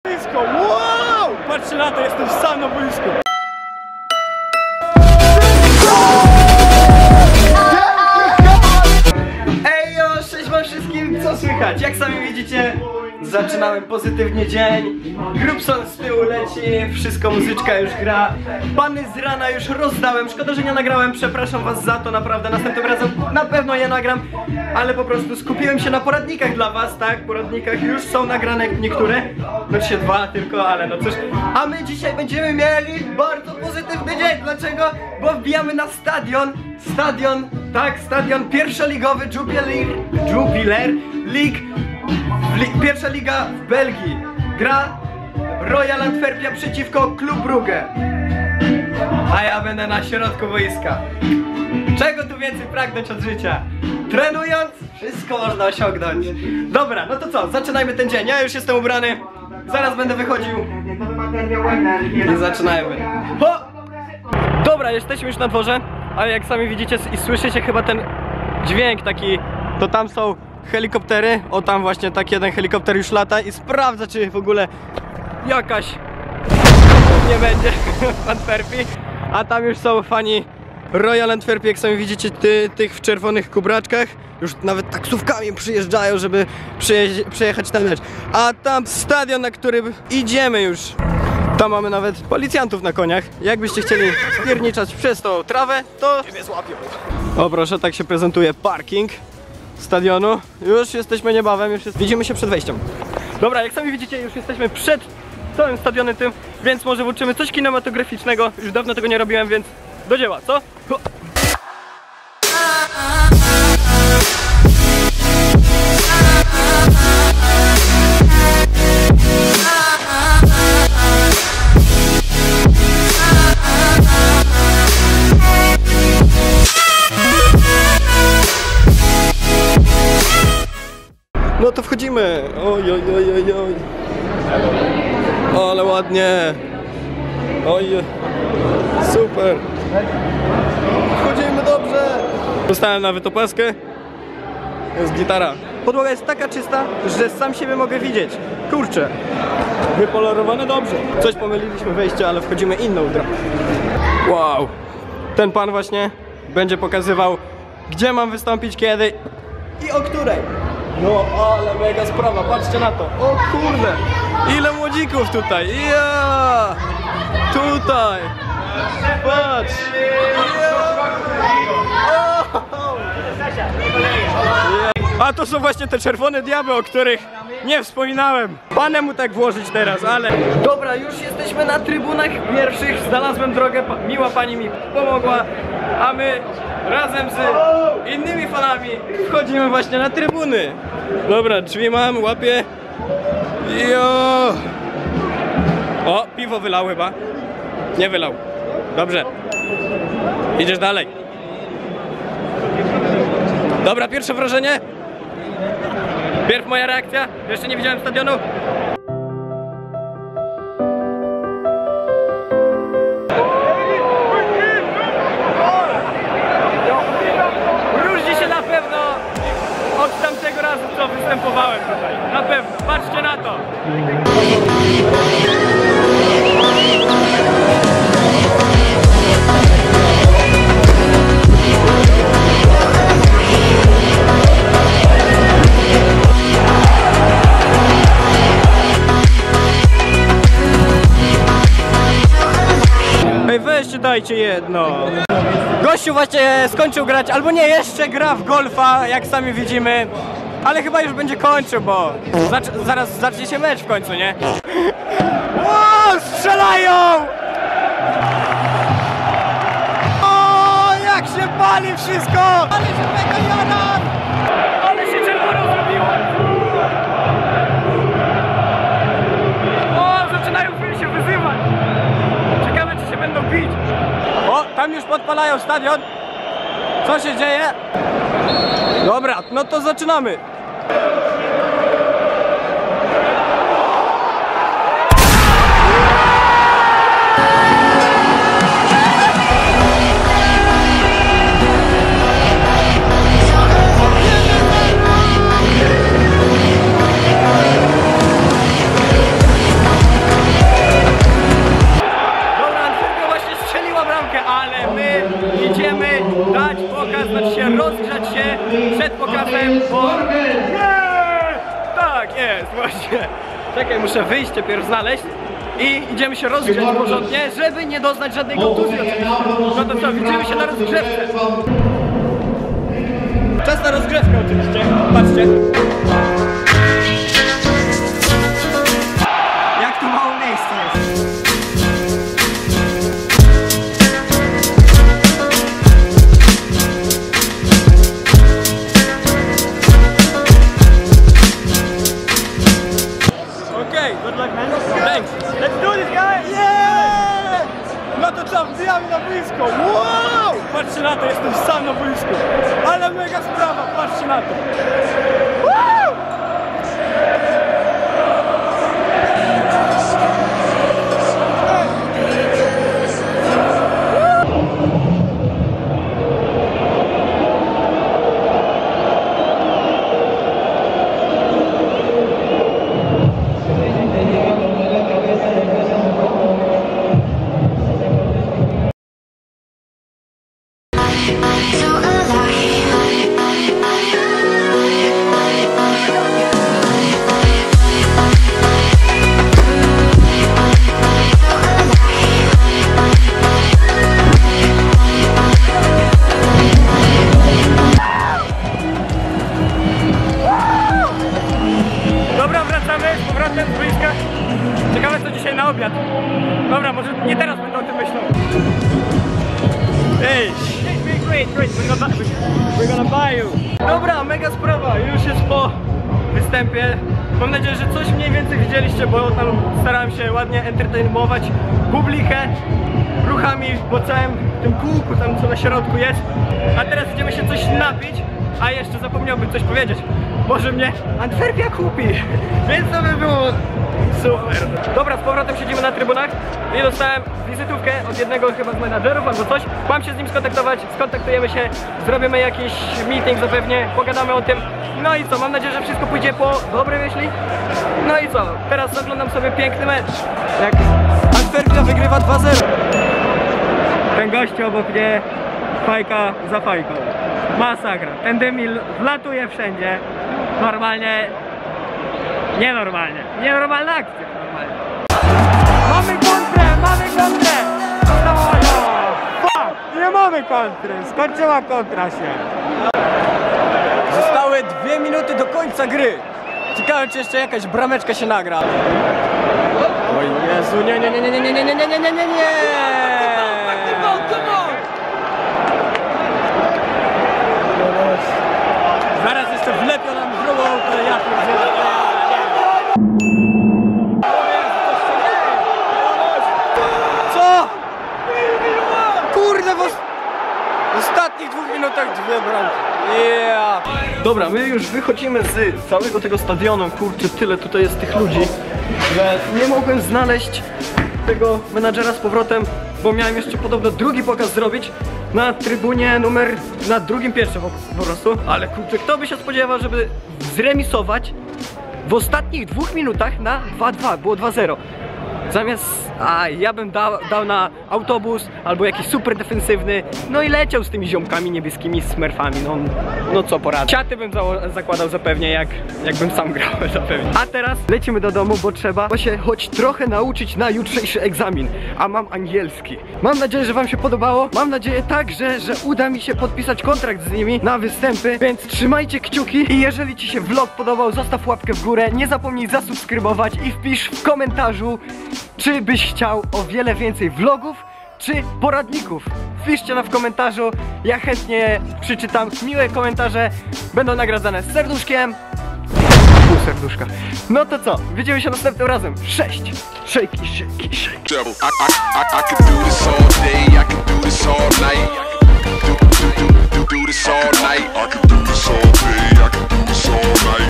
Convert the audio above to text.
Wow! Patrzcie na to, jestem sam na boisku. Ejo, cześć wam wszystkim, co słychać? Jak sami widzicie, zaczynałem pozytywnie dzień. Grubson z tyłu leci, wszystko, muzyczka już gra. Bany z rana już rozdałem, szkoda, że nie nagrałem, przepraszam was za to, naprawdę. Następnym razem na pewno je nagram, ale po prostu skupiłem się na poradnikach dla was, tak? Poradnikach już są nagrane niektóre, znaczy 2 tylko, ale no cóż. A my dzisiaj będziemy mieli bardzo pozytywny dzień, dlaczego? Bo wbijamy na stadion, tak, stadion pierwszoligowy Jupiler League. Pierwsza liga w Belgii. Gra Royal Antwerpia przeciwko Club Brugge. A ja będę na środku boiska. Czego tu więcej pragnąć od życia? Trenując, wszystko można osiągnąć. Dobra, no to co? Zaczynajmy ten dzień. Ja już jestem ubrany. Zaraz będę wychodził. I zaczynajmy. Ho! Dobra, jesteśmy już na dworze. Ale jak sami widzicie i słyszycie chyba ten dźwięk taki, to tam są helikoptery. O, tam właśnie tak jeden helikopter już lata i sprawdza, czy w ogóle jakaś nie będzie w Antwerpii. A tam już są fani Royal Antwerpii, jak sami widzicie, tych w czerwonych kubraczkach. Już nawet taksówkami przyjeżdżają, żeby przejechać ten mecz. A tam stadion, na którym idziemy już. Tam mamy nawet policjantów na koniach. Jakbyście chcieli spierniczać przez tą trawę, to ciebie złapią. O proszę, tak się prezentuje parking stadionu. Już jesteśmy niebawem, widzimy się przed wejściem. Dobra, jak sami widzicie, już jesteśmy przed całym stadionem tym, więc może włączymy coś kinematograficznego. Już dawno tego nie robiłem, więc do dzieła, co? No to wchodzimy. Oj, oj, oj, oj, oj. Ale ładnie. Oj, super. Wchodzimy dobrze. Dostałem nawet opaskę. Jest gitara. Podłoga jest taka czysta, że sam siebie mogę widzieć. Kurczę. Wypolerowane dobrze. Coś pomyliliśmy wejście, ale wchodzimy inną drogą. Wow. Ten pan właśnie będzie pokazywał, gdzie mam wystąpić, kiedy i o której. No ale mega sprawa, patrzcie na to. O kurde, ile młodzików tutaj. Ja! Tutaj. Patrz. A to są właśnie te czerwone diaby, o których nie wspominałem. Panem mu tak włożyć teraz, ale... Dobra, już jesteśmy na trybunach pierwszych. Znalazłem drogę, miła pani mi pomogła. A my razem z innymi fanami wchodzimy właśnie na trybuny. Dobra, drzwi mam, łapię. Jo. O, piwo wylał chyba. Nie wylał. Dobrze. Idziesz dalej. Dobra, pierwsze wrażenie. Pierw moja reakcja. Jeszcze nie widziałem stadionu. Różni się na pewno od tamtego razu, co występowałem tutaj. Na pewno. Patrzcie na to. Ej, weźcie, dajcie jedno. Gościu właśnie skończył grać, albo nie, jeszcze gra w golfa, jak sami widzimy. Ale chyba już będzie kończył, bo zaraz zacznie się mecz w końcu, nie? O, strzelają! O, jak się pali wszystko! Ale się mega jaram! Ale się czerwono zrobiło! O, zaczynają się wyzywać! Ciekawe, czy się będą bić. O, tam już podpalają stadion. Co się dzieje? Dobra, no to zaczynamy. Czekaj, muszę wyjście pierw znaleźć. I idziemy się rozgrzeć porządnie, żeby nie doznać żadnej kontuzji oczywiście. No to co, widzimy się na rozgrzewce. Czas na rozgrzewkę oczywiście, patrzcie. Jak tu mało miejsca jest. Okej, good luck man. Thanks. Let's do this guys! Yeah! No to co, wbijamy na boisko. Wow! Patrzcie na to, jestem sam na boisku. Ale mega sprawa, patrzcie na to. Wow! Dobra, wracamy z powrotem z boiska. Ciekawe co dzisiaj na obiad. Dobra, może nie teraz będę o tym myślał. Ej! Great, we're gonna buy you. Dobra, mega sprawa, już jest po występie. Mam nadzieję, że coś mniej więcej widzieliście, bo tam starałem się ładnie entertainować publikę ruchami po całym tym kółku, tam co na środku jest. A teraz idziemy się coś napić, a jeszcze zapomniałbym coś powiedzieć. Może mnie Antwerpia kupi, więc to by było super. Dobra, z powrotem siedzimy na trybunach i dostałem wizytówkę od jednego chyba z menadżerów albo coś. Mam się z nim skontaktować, skontaktujemy się, zrobimy jakiś meeting zapewnie, pogadamy o tym. No i co, mam nadzieję, że wszystko pójdzie po dobrej myśli. No i co, teraz oglądam sobie piękny mecz. Jak Antwerpia wygrywa 2-0. Ten gościu obok mnie, fajka za fajką. Masakra, ten dymil wlatuje wszędzie. Normalnie, nienormalna akcja normalnie. Mamy kontrę! Fuck, nie mamy kontry, skończyła kontra się. Zostały 2 minuty do końca gry. Ciekawe czy jeszcze jakaś brameczka się nagra. Oj Jezu, nie. Zaraz jeszcze wlepią nam drugą, to ja pierdzielę. Co? Kurde, w ostatnich 2 minutach 2 bramki. Yeah. Dobra, my już wychodzimy z całego tego stadionu. Kurczę, tyle tutaj jest tych ludzi, że nie mogłem znaleźć tego menadżera z powrotem, bo miałem jeszcze podobno drugi pokaz zrobić na trybunie na drugim pierwszym po prostu. Ale kurczę, kto by się spodziewał, żeby zremisować w ostatnich 2 minutach na 2-2, było 2-0. Zamiast, ja bym dał na autobus albo jakiś super defensywny, no i leciał z tymi ziomkami niebieskimi, smurfami, no co poradzę. Ciaty bym zakładał zapewnie, jakbym sam grał zapewnie. A teraz lecimy do domu, bo trzeba się choć trochę nauczyć na jutrzejszy egzamin, a mam angielski. Mam nadzieję, że wam się podobało, mam nadzieję także, że uda mi się podpisać kontrakt z nimi na występy, więc trzymajcie kciuki i jeżeli ci się vlog podobał, zostaw łapkę w górę, nie zapomnij zasubskrybować i wpisz w komentarzu, czy byś chciał o wiele więcej vlogów, czy poradników. Wpiszcie w komentarzu, ja chętnie przeczytam. Miłe komentarze będą nagradzane z serduszkiem. Pół serduszka. No to co, widzimy się następnym razem. 6. Shake. I could do this all day, I could do this all night. Do this all night. I could do this all day, I could do this all night.